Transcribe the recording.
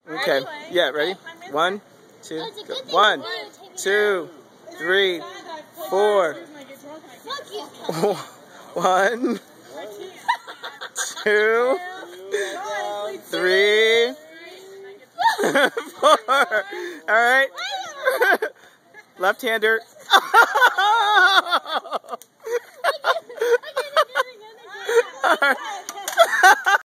Okay. Yeah, ready? 1, 2, go. 1, 2, 3, 4. 1, 2, 3, 4. All right. Left-hander.